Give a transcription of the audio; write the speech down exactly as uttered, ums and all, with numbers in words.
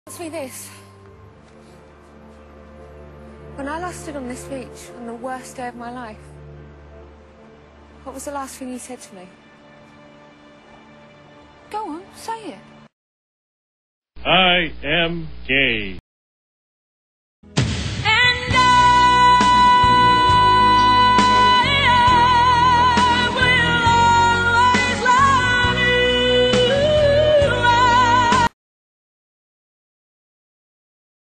Ask me this. When I last stood on this beach on the worst day of my life, what was the last thing you said to me? Go on, say it. I am gay.